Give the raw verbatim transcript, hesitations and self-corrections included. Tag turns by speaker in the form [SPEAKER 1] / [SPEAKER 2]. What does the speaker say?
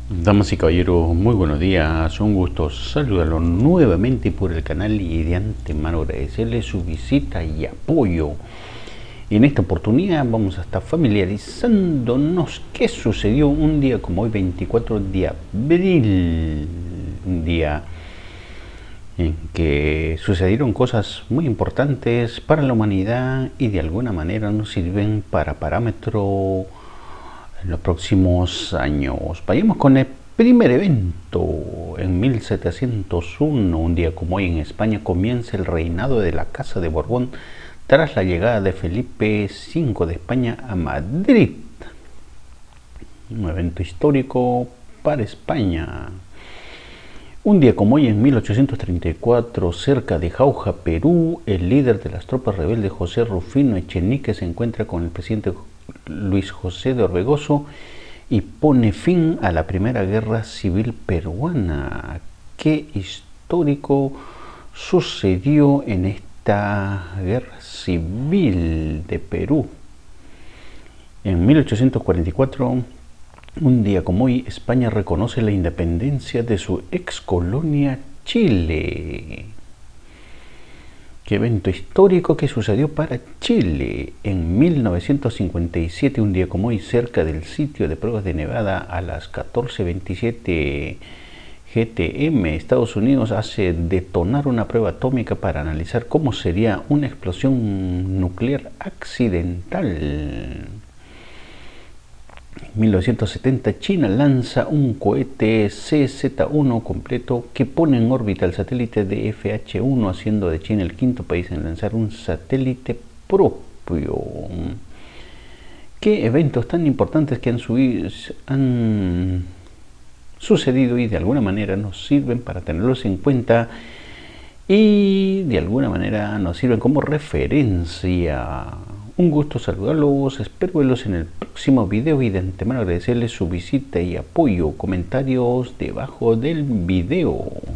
[SPEAKER 1] Damas y caballeros, muy buenos días, un gusto saludarlos nuevamente por el canal y de antemano agradecerles su visita y apoyo. En esta oportunidad vamos a estar familiarizándonos qué sucedió un día como hoy, veinticuatro de abril, un día en que sucedieron cosas muy importantes para la humanidad y de alguna manera nos sirven para parámetro en los próximos años. Vayamos con el primer evento. En mil setecientos uno, un día como hoy, en España comienza el reinado de la Casa de Borbón tras la llegada de Felipe cinco de España a Madrid. Un evento histórico para España. Un día como hoy, en mil ochocientos treinta y cuatro, cerca de Jauja, Perú, el líder de las tropas rebeldes, José Rufino Echenique, se encuentra con el presidente Luis José de Orbegoso y pone fin a la primera guerra civil peruana. ¿Qué histórico sucedió en esta guerra civil de Perú? En mil ochocientos cuarenta y cuatro, un día como hoy, España reconoce la independencia de su ex colonia Chile. ¿Qué evento histórico que sucedió para Chile? En mil novecientos cincuenta y siete, un día como hoy, cerca del sitio de pruebas de Nevada a las catorce veintisiete G T M, Estados Unidos hace detonar una prueba atómica para analizar cómo sería una explosión nuclear accidental. En mil novecientos setenta, China lanza un cohete C Z uno completo que pone en órbita el satélite de F H uno, haciendo de China el quinto país en lanzar un satélite propio. ¿Qué eventos tan importantes que han, subido, han sucedido y de alguna manera nos sirven para tenerlos en cuenta y de alguna manera nos sirven como referencia? Un gusto saludarlos, espero verlos en el próximo video y de antemano agradecerles su visita y apoyo, comentarios debajo del video.